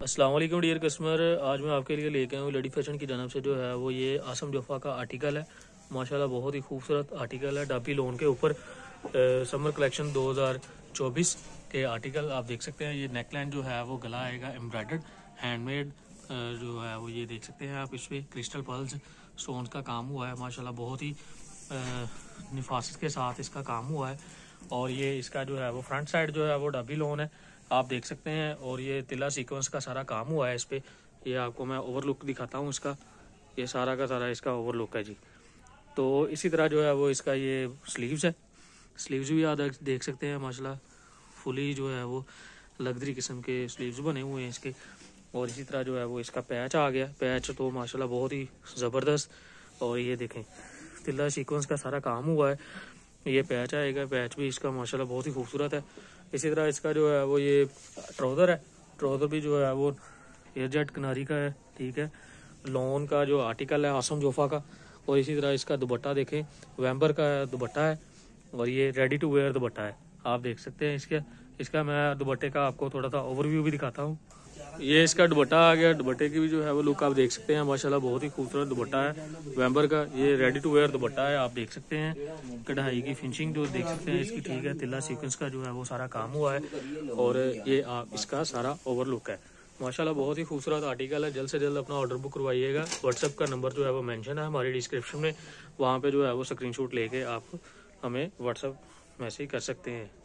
अस्सलाम वालेकुम dear customer, आज मैं आपके लिए लेके आया हूँ लेडी फैशन की जानब से जो है वो ये आसम जोफ़ा का आर्टिकल है। माशाल्लाह बहुत ही खूबसूरत आर्टिकल है। डाबी लोन के ऊपर समर कलेक्शन 2024 के आर्टिकल आप देख सकते हैं। ये नेकलाइन जो है वो गला आएगा एम्ब्रॉयडर्ड हैंडमेड जो है वो ये देख सकते हैं आप। इस पर क्रिस्टल पर्ल्स स्टोन्स का काम हुआ है। माशाल्लाह बहुत ही निफासत के साथ इसका काम हुआ है। और ये इसका जो है वो फ्रंट साइड जो है वो डाबी लोन है, आप देख सकते हैं। और ये तिला सीक्वेंस का सारा काम हुआ है इस पे। ये आपको मैं ओवरलुक दिखाता हूँ इसका। ये सारा का सारा इसका ओवरलुक है जी। तो इसी तरह जो है वो इसका ये स्लीव्स है। स्लीव्स भी आप देख सकते हैं माशाल्लाह फुली जो है वो लग्जरी किस्म के स्लीव्स बने हुए हैं इसके। और इसी तरह जो है वो इसका पैच आ गया। पैच तो माशाल्लाह बहुत ही ज़बरदस्त। और ये देखें तिला सीक्वेंस का सारा काम हुआ है। ये पैच आएगा, पैच भी इसका माशाल्लाह बहुत ही खूबसूरत है। इसी तरह इसका जो है वो ये ट्राउज़र है। ट्राउज़र भी जो है वो एयरजेट किनारी का है, ठीक है। लॉन का जो आर्टिकल है आसम जोफ़ा का। और इसी तरह इसका दुपट्टा देखें, वैम्बर का दुपट्टा है। और ये रेडी टू वेयर दुपट्टा है, आप देख सकते हैं। इसका मैं दुपट्टे का आपको थोड़ा सा ओवरव्यू भी दिखाता हूँ। ये इसका दुपट्टा आ गया। दुपट्टे की भी जो है वो लुक आप देख सकते हैं। माशाल्लाह बहुत ही खूबसूरत दुपट्टा है वैम्बर का। ये रेडी टू वेयर दुपट्टा है, आप देख सकते हैं। कढ़ाई की फिनिशिंग जो देख सकते हैं इसकी, ठीक है। तिल्ला सीक्वेंस का जो है वो सारा काम हुआ है। और ये आप इसका सारा ओवर लुक है। माशाल्लाह बहुत ही खूबसूरत आर्टिकल है। जल्द से जल्द अपना ऑर्डर बुक करवाइएगा। व्हाट्सएप का नंबर जो है वो मेंशन है हमारी डिस्क्रिप्शन में, वहाँ पे जो है वो स्क्रीनशॉट लेके आप हमें व्हाट्सएप मैसेज कर सकते हैं।